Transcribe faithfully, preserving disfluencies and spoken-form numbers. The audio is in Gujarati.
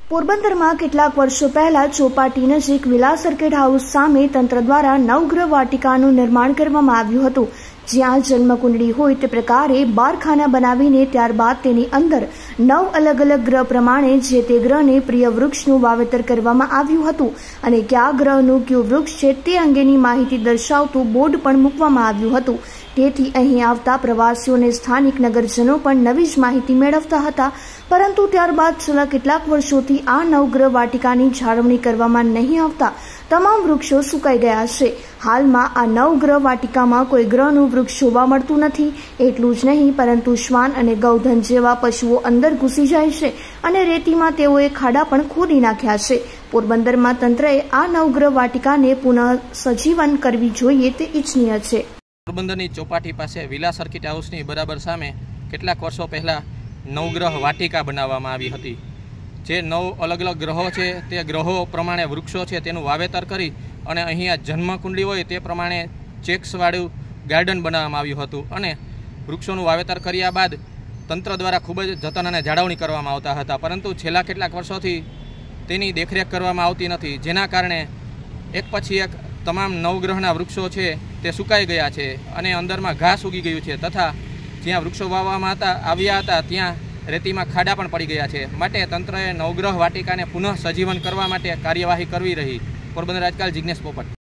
પોરબંદરમાં કેટલાક વર્ષો પહેલા ચોપાટી નજીક વિલા સર્કિટ હાઉસ સામે તંત્ર દ્વારા નવગ્રહ વાટિકાનું નિર્માણ કરવામાં આવ્યું હતું, જ્યાં જન્મકુંડળી હોય તે પ્રકારે બાર ખાના બનાવીને ત્યારબાદ તેની અંદર નવ અલગ અલગ ગ્રહ પ્રમાણે જે તે ગ્રહને પ્રિય વૃક્ષનું વાવેતર કરવામાં આવ્યું હતું અને કયા ગ્રહનું કયું વૃક્ષ છે તે અંગેની માહિતી દર્શાવતું બોર્ડ પણ મૂકવામાં આવ્યું હતું। તેથી અહીં આવતા પ્રવાસીઓને સ્થાનિક નગરજનો પણ નવી જ માહિતી મેળવતા હતા, પરંતુ ત્યારબાદ છેલ્લા કેટલાક વર્ષોથી આ નવગ્રહ વાટિકાની જાળવણી કરવામાં નહીં આવતા તમામ વૃક્ષો સુકાઈ ગયા છે। હાલમાં આ નવગ્રહ વાટિકામાં કોઈ ગ્રહનું વૃક્ષ જોવા મળતું નથી। એટલું જ નહીં, પરંતુ શ્વાન અને ગૌધન જેવા પશુઓ અંદર ઘૂસી જાય છે અને રેતીમાં તેઓએ ખાડા પણ ખોદી નાખ્યા છે। પોરબંદરમાં તંત્રએ આ નવગ્રહ વાટિકાને પુનઃ સજીવન કરવી જોઈએ તે ઇચ્છનીય છે। પોરબંદરની ચોપાટી પાસે વિલા સર્કિટ હાઉસની બરાબર સામે કેટલાક વર્ષો પહેલાં નવગ્રહ વાટિકા બનાવવામાં આવી હતી। જે નવ અલગ અલગ ગ્રહો છે તે ગ્રહો પ્રમાણે વૃક્ષો છે તેનું વાવેતર કરી અને અહીંયા જન્મકુંડળી હોય તે પ્રમાણે ચેક્સવાળું ગાર્ડન બનાવવામાં આવ્યું હતું અને વૃક્ષોનું વાવેતર કર્યા બાદ તંત્ર દ્વારા ખૂબ જ જતન અને જાળવણી કરવામાં આવતા હતા, પરંતુ છેલ્લા કેટલાક વર્ષોથી તેની દેખરેખ કરવામાં આવતી નથી, જેના કારણે એક પછી એક તમામ નવગ્રહના વૃક્ષો છે તે સુકાઈ ગયા છે અને અંદરમાં ઘાસ ઉગી ગયું છે તથા જ્યાં વૃક્ષો વાવવામાં હતા આવ્યા હતા ત્યાં રેતીમાં ખાડા પણ પડી ગયા છે। માટે તંત્રએ નવગ્રહ વાટિકાને પુનઃ સજીવન કરવા માટે કાર્યવાહી કરવી રહી। પોરબંદર રાજકાલ જિગ્નેશ પોપટ।